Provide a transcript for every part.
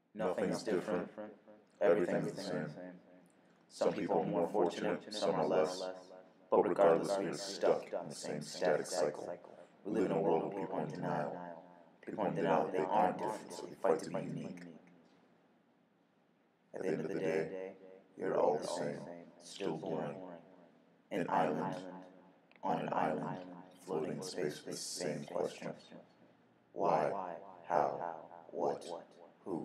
Nothing's different. Everything's the same. Some people are more fortunate, some are less. But regardless, we are stuck in the same static cycle. We live in a world where people are in denial. People are in denial that they aren't different, so they fight to be unique. At the end of the day, you're all the same, still boring. An island on an island, floating in space with the same question. Why? How? What? Who?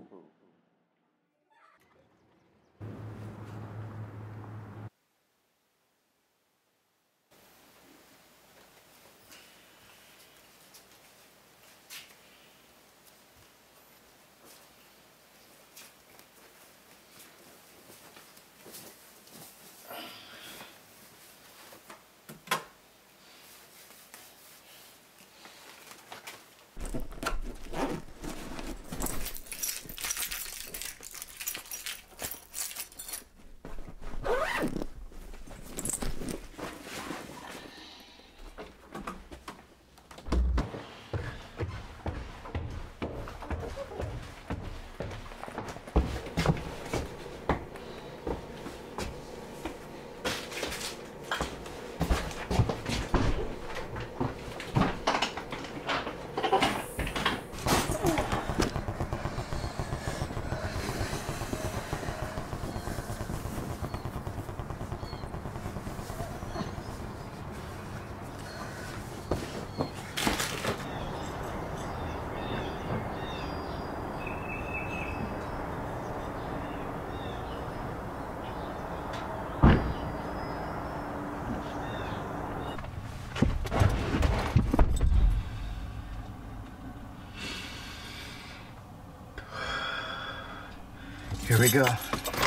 Here we go.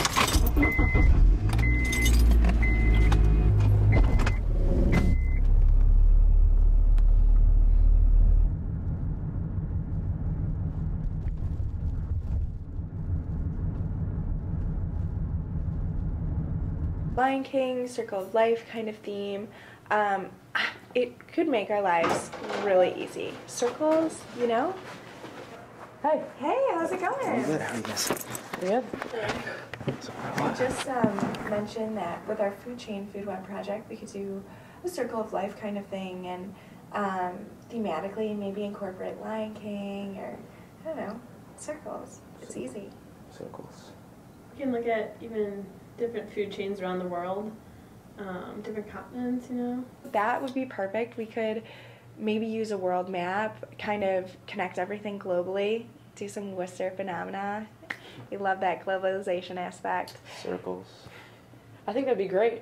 Lion King, Circle of Life kind of theme. It could make our lives really easy. Circles, you know? Hi. Hey, how's it going? I'm good. How are you guys? Good. I just mentioned that with our food chain, Food Web project, we could do a Circle of Life kind of thing, and thematically maybe incorporate Lion King or, I don't know, circles. It's easy. Circles. We can look at even different food chains around the world, different continents, you know? That would be perfect. We could maybe use a world map, kind of connect everything globally, do some Worcester phenomena. We love that globalization aspect. Circles. I think that'd be great.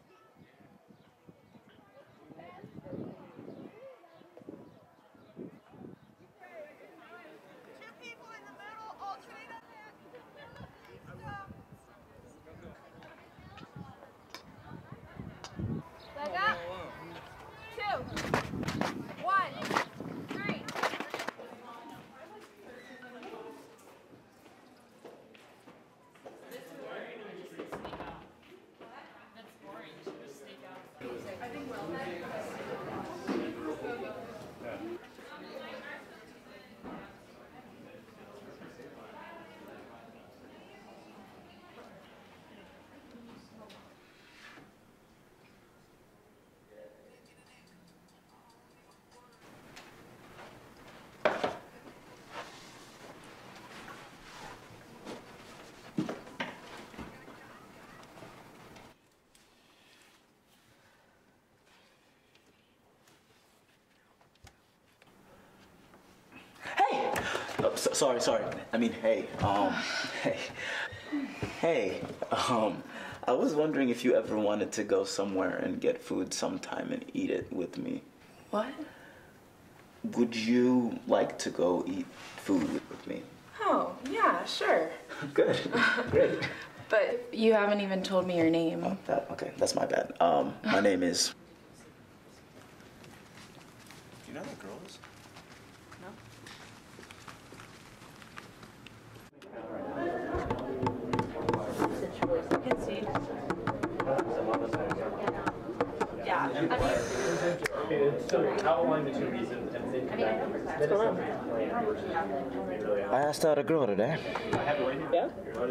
Leg up. 2, 1, 3. Oh, sorry. I mean, hey, hey, I was wondering if you ever wanted to go somewhere and get food sometime and eat it with me. What? Would you like to go eat food with me? Oh, yeah, sure. Good, great. But you haven't even told me your name. Oh, okay, that's my bad. My name is... Do you know that girl is? Yeah, I mean, I asked out a girl today. Yeah?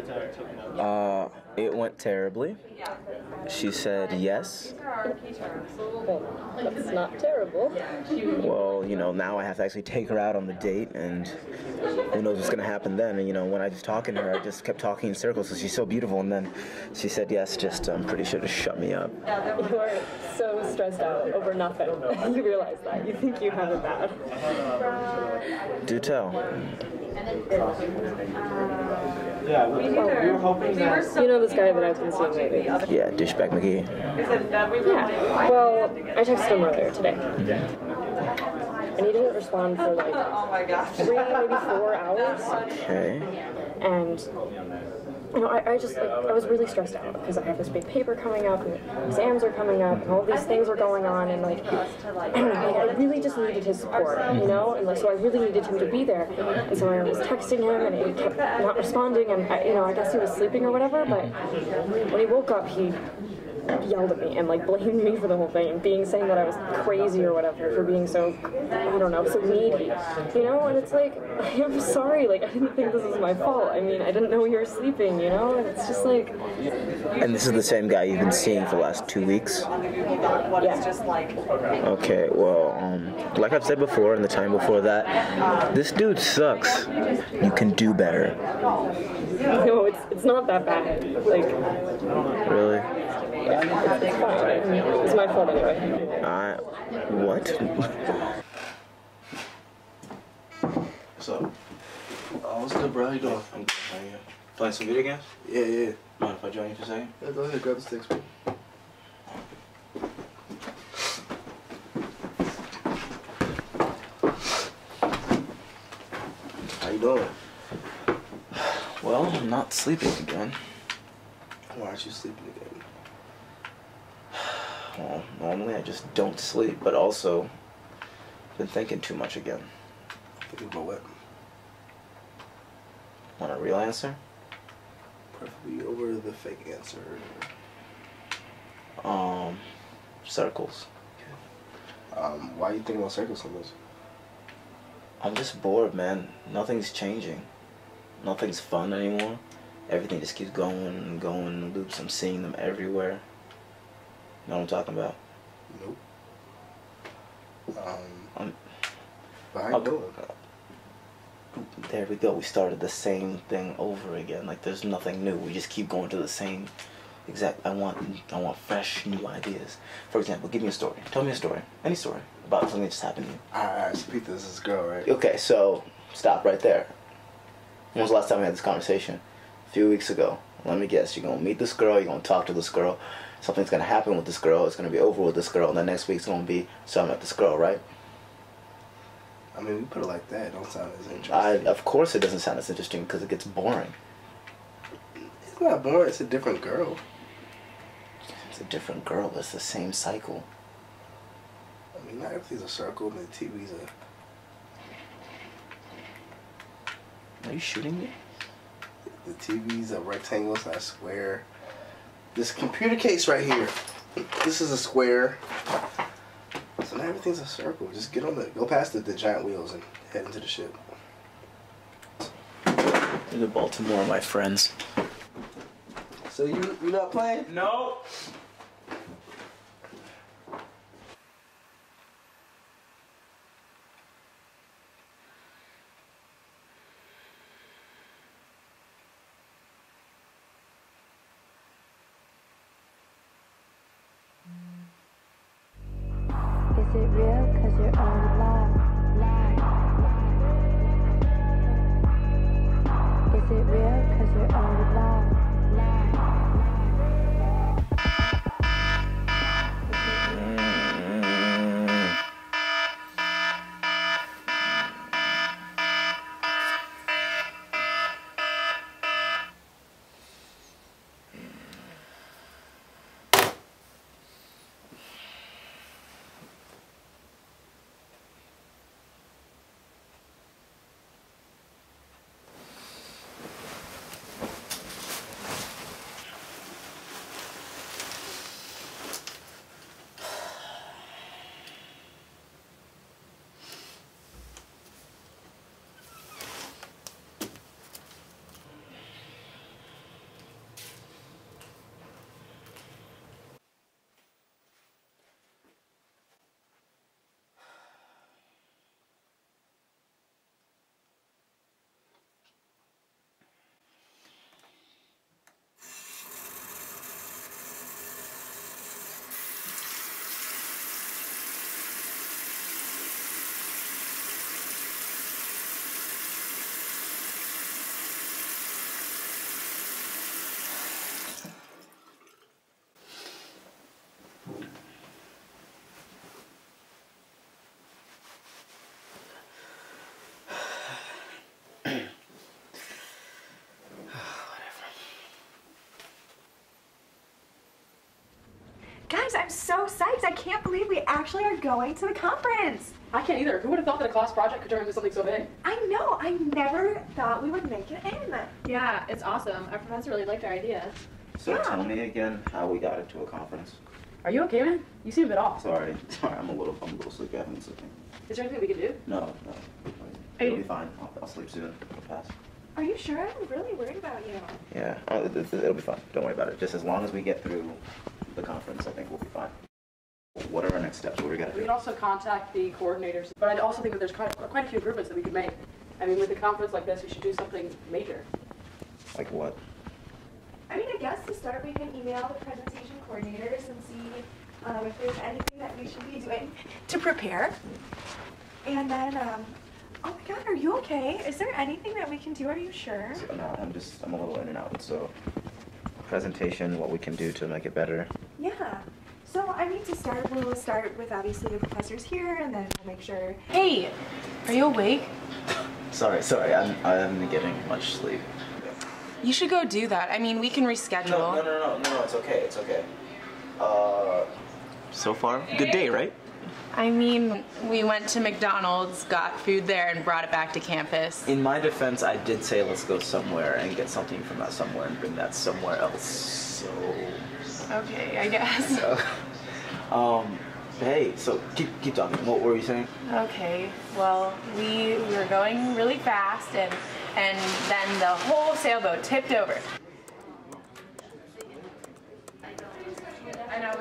It went terribly. She said yes. Well, that's not terrible. Well, you know, now I have to actually take her out on the date, and who knows what's gonna happen then. And you know, when I was talking to her, I just kept talking in circles because she's so beautiful. And then she said yes, just I'm pretty sure to shut me up. You are so stressed out over nothing. You realize that. You think you have it bad. Do tell. You know this guy that I've been seeing lately? Yeah, Dishback McGee. Yeah. Well, I texted him earlier today. And he didn't respond for like 3, maybe 4 hours. Okay. And you know, I just like I was really stressed out because I have this big paper coming up and exams are coming up and all these things are going on and like I don't know, like I really just needed his support, you know, and like so I really needed him to be there. And so I was texting him and he kept not responding and I guess he was sleeping or whatever. But when he woke up, he yelled at me and like blamed me for the whole thing and saying that I was crazy or whatever for being so, I don't know, so needy, you know. And it's like, I'm sorry, like I didn't think this was my fault. I mean, I didn't know you were sleeping, you know. And it's just like. And this is the same guy you've been seeing for the last 2 weeks? Yeah. Okay, well, like I've said before and the time before that, this dude sucks. You can do better. No, it's not that bad. Like. Really? Yeah, it's fine. It's my fault anyway. What? What's up? What's good, bro? How you doing? I'm good. How are you? Playing some video games? Yeah. Mind if I join you for a second? Yeah, go ahead, grab the sticks, man. How you doing? Well, I'm not sleeping again. Why aren't you sleeping again? Well, normally I just don't sleep, but also been thinking too much again. Thinking about what? Want a real answer? Preferably over the fake answer. Circles. Why are you thinking about circles so much? I'm just bored, man. Nothing's changing. Nothing's fun anymore. Everything just keeps going and going in loops. I'm seeing them everywhere. You know what I'm talking about? Nope. I'm, But how you doing? There we go. We started the same thing over again. Like there's nothing new. We just keep going to the same exact. I want fresh, new ideas. For example, give me a story. Tell me a story. Any story about something that just happened to you. Alright, so Pete, this is this girl, right? Okay, so stop right there. When was the last time we had this conversation? A few weeks ago. Let me guess. You're gonna meet this girl. You're gonna talk to this girl. Something's gonna happen with this girl. It's gonna be over with this girl, and then next week's gonna be so I met this girl, right? I mean, we put it like that. It don't sound as interesting. Of course, it doesn't sound as interesting because it gets boring. It's not boring. It's a different girl. It's a different girl. But it's the same cycle. I mean, not everything's a circle. And the TV's Are you shooting me? The TV's a rectangle. It's not a square. This computer case right here. This is a square. So now everything's a circle. Just go past the giant wheels and head into the ship. To Baltimore, my friends. So you not playing? No. Is it real? 'Cause you're on live. Is it real? 'Cause you're on live. Guys, I'm so psyched. I can't believe we actually are going to the conference. I can't either. Who would have thought that a class project could turn into something so big? I know. I never thought we would make it in. Yeah, it's awesome. Our professor really liked our idea. So tell me again how we got into a conference. Are you okay, man? You seem a bit off. Sorry, I'm a little sleepy. I haven't been sleeping. Is there anything we can do? No. It'll be fine. I'll sleep soon. It'll pass. Are you sure? I'm really worried about you. Yeah, it'll be fine. Don't worry about it. Just as long as we get through the conference, I think we'll be fine. What are our next steps? What do we gotta do? We can also contact the coordinators, but I also think that there's quite a few improvements that we could make. I mean, with a conference like this, we should do something major. Like what? I mean, I guess to start, we can email the presentation coordinators and see if there's anything that we should be doing to prepare. And then, oh my God, are you okay? Is there anything that we can do? Are you sure? No, I'm a little in and out. So, presentation, what we can do to make it better. Yeah. So, I mean, to start, we'll start with obviously the professors here, and then we'll make sure. Hey, are you awake? Sorry, I haven't been getting much sleep. You should go do that. I mean, we can reschedule. No, it's okay, so far, good day, right? I mean, we went to McDonald's, got food there, and brought it back to campus. In my defense, I did say let's go somewhere and get something from that somewhere and bring that somewhere else, so... Okay, I guess. So, hey, so keep talking. What were you saying? Okay, well, we were going really fast, and then the whole sailboat tipped over. I know.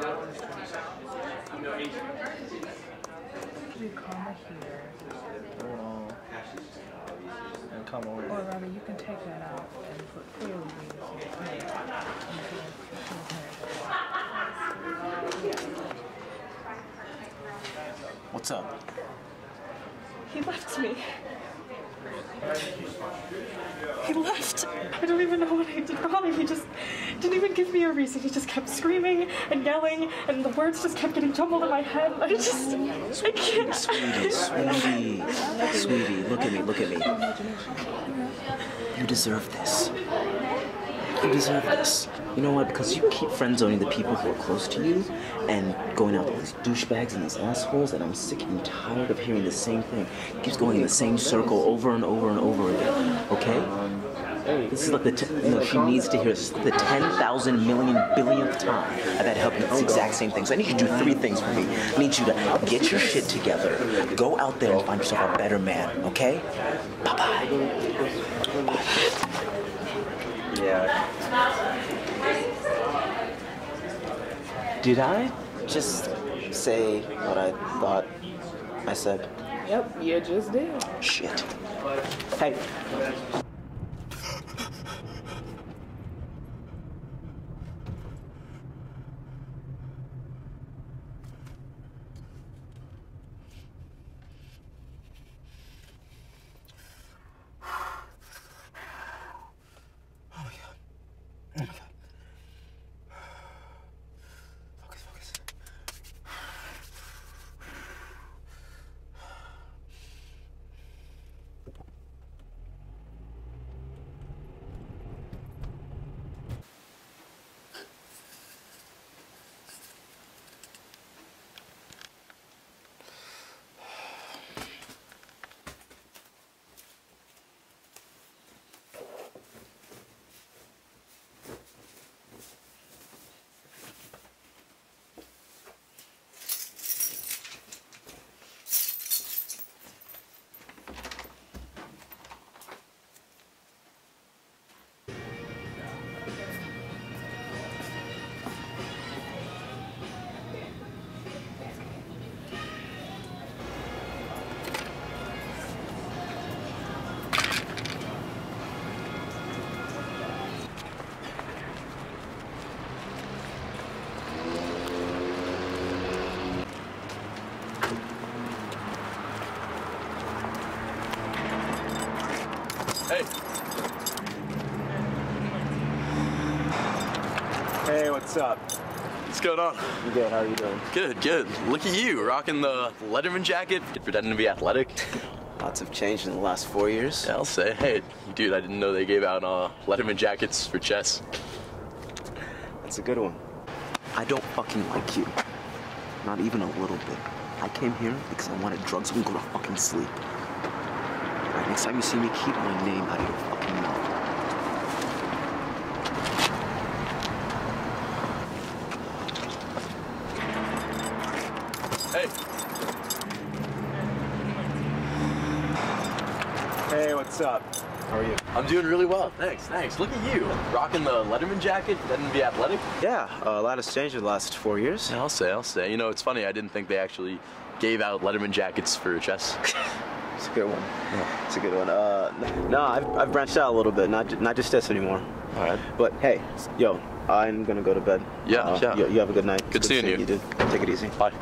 You come here. And come over. Or rather, you can take that out and put clearly readers here. What's up? He left me. He left. I don't even know what I did wrong. He just didn't even give me a reason. He just kept screaming and yelling, and the words just kept getting jumbled in my head. I can't. Sweetie, look at me. You deserve this. You know what? Because you keep friend-zoning the people who are close to you and going out with these douchebags and these assholes, and I'm sick and tired of hearing the same thing. It keeps going in the same circle over and over and over again, okay? This is like she needs to hear this. This is the 10,000 million billionth time I've had to help you with this exact same thing. So I need you to do 3 things for me. I need you to get your shit together, go out there and find yourself a better man, okay? Bye-bye. Bye. Yeah. Did I just say what I thought I said? Yep, you just did. Shit. Hey. Hey. Hey, what's up? What's going on? You good? How are you doing? Good. Look at you, rocking the Letterman jacket, pretending to be athletic. Lots have changed in the last 4 years. Yeah, I'll say. Hey, dude, I didn't know they gave out Letterman jackets for chess. That's a good one. I don't fucking like you. Not even a little bit. I came here because I wanted drugs so we can go to fucking sleep. Alright, next time you see me, keep my name out of your fucking mouth. Hey. Hey, what's up? How are you? I'm doing really well, thanks. Look at you, rocking the Letterman jacket, pretending to be athletic. Yeah, a lot has changed in the last 4 years. Yeah, I'll say. You know, it's funny, I didn't think they actually gave out Letterman jackets for chess. It's a good one. Yeah, it's a good one. No, I've branched out a little bit, not just this anymore. All right. But hey, yo, I'm gonna go to bed. Yeah. You have a good night. Good seeing you. You did. Take it easy. Bye.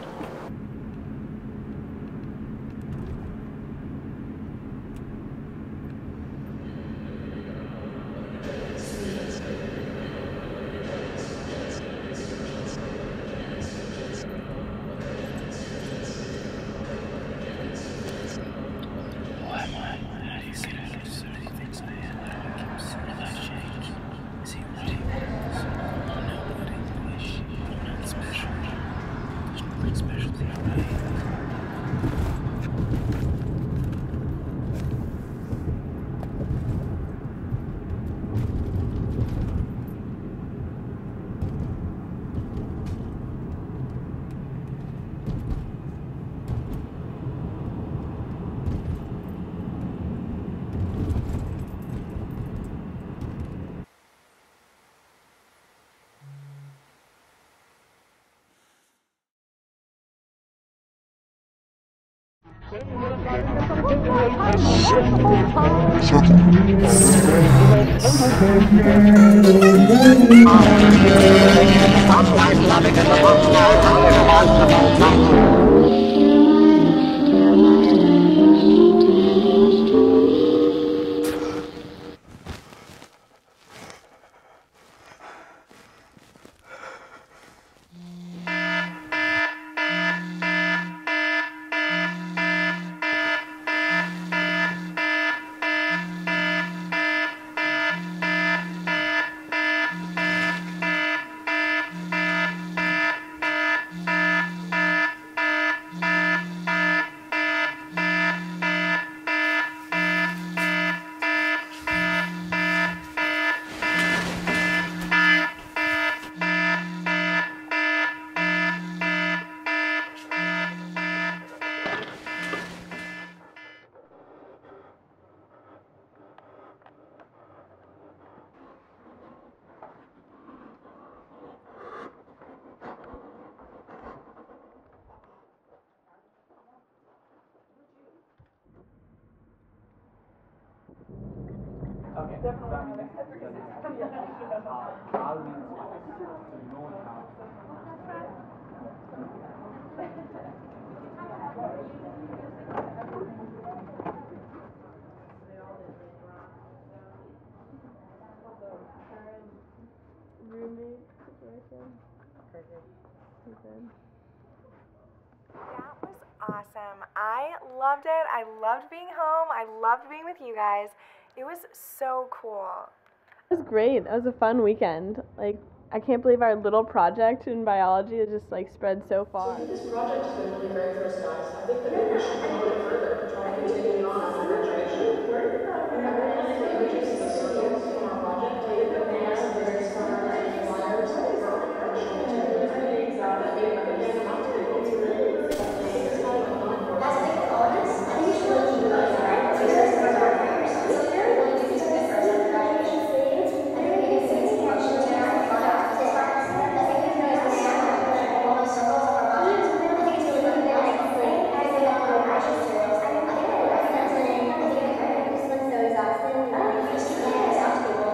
That was awesome. I loved it. I loved being home. I loved being with you guys. It was so cool. It was great. That was a fun weekend. Like, I can't believe our little project in biology has just like spread so far. So this project has been really great for us guys. I think that maybe we should promote it further, try and continue it on after graduation. We have really nice images of circles from our project. We have some very fun flyers that we wrote and show it to you. That maybe again, not to be able to really it's kind of a fun project. That's the thing with all of this. I think you should really keep going for it. Because it's hard for yourself. So if you're really doing something good for us after graduation, I think it's intentional to have fun. To start the thing we've noticed with all the circles of our project, I think it's really fun to like complete. I think that action materials. I think I recommend learning. I think it's great. This one's so exhausting. You just keep getting this out to people.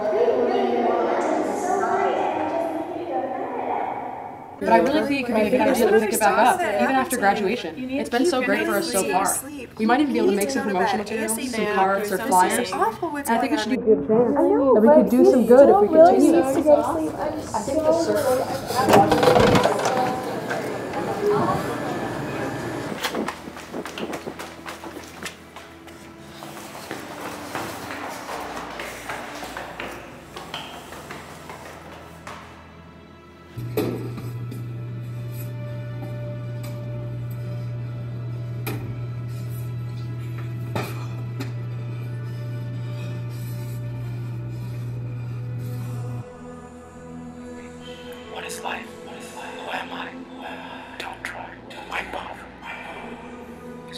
But I really think you can kind of pick it back up, even after graduation. It's been so great for us so far. We might even be able to make some promotional materials, some cards or flyers. And I think it should be a good chance that we could do some good if we continue this. I think the circle.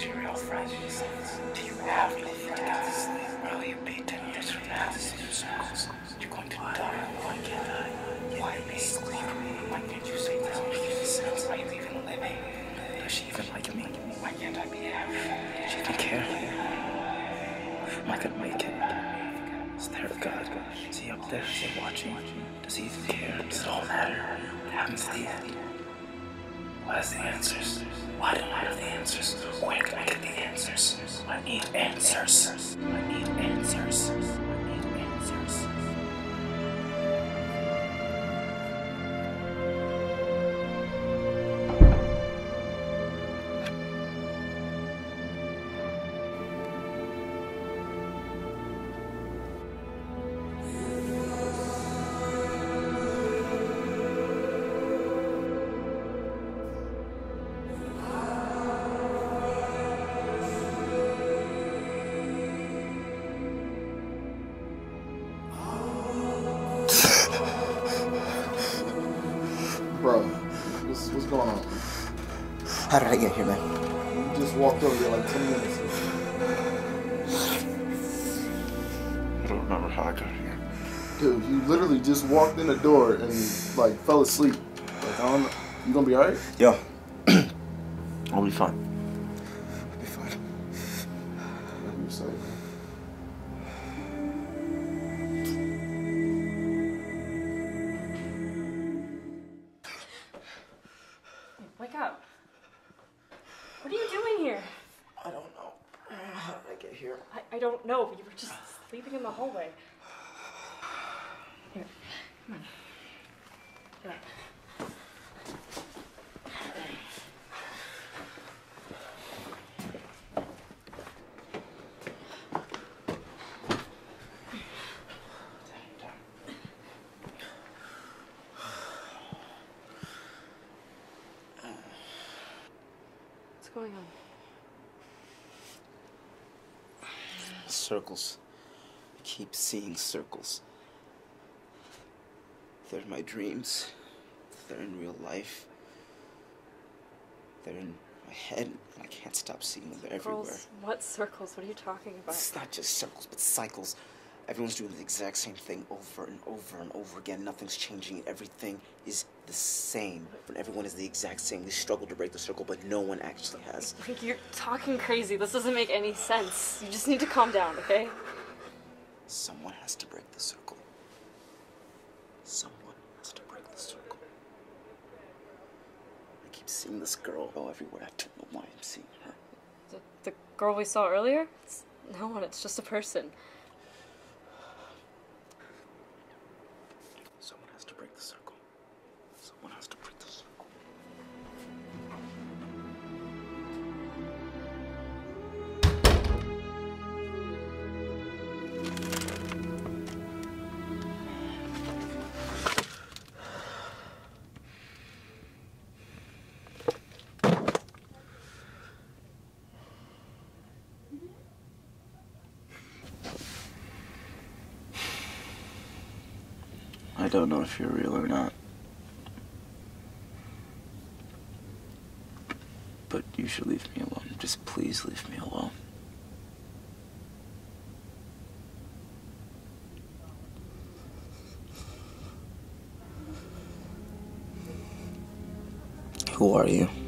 your real friends? Do you have no friends? Will you be 10 years from now? You're going to die. Why can't I? Why me? Why can't you say this makes any sense? Are you even living? Does she even like me? Why can't I be happy? Does she even care? Am I gonna make it? Is there a God? Is he up there? Is he watching? Does he even care? Does it all matter? What happens at the end? What is the answers? Why don't I have the answers? Where can I get the answers? I need answers. I need answers. I need answers. Bro, what's going on? How did I get here, man? You just walked over here like 10 minutes ago. I don't remember how I got here. Dude, you literally just walked in the door and like fell asleep. Like, I don't know. You gonna be alright? Yo. I'll be fine. I'll be fine. Whatever you say, man. Wake up. What are you doing here? I don't know. How did I get here? I don't know, but you were just sleeping in the hallway. Here, come on. Get up. What's going on? Circles. I keep seeing circles. They're in my dreams. They're in real life. They're in my head. I can't stop seeing them. They're everywhere. What circles? What are you talking about? It's not just circles, but cycles. Everyone's doing the exact same thing over and over and over again. Nothing's changing. Everything is the same. When everyone is the exact same, we struggle to break the circle, but no one actually has. Like, you're talking crazy. This doesn't make any sense. You just need to calm down, okay? Someone has to break the circle. Someone has to break the circle. I keep seeing this girl go everywhere. I don't know why I'm seeing her. The girl we saw earlier? It's no one. It's just a person. Someone has to break the circle. Someone has to break the circle. I don't know if you're real or not. But you should leave me alone. Just please leave me alone. Who are you?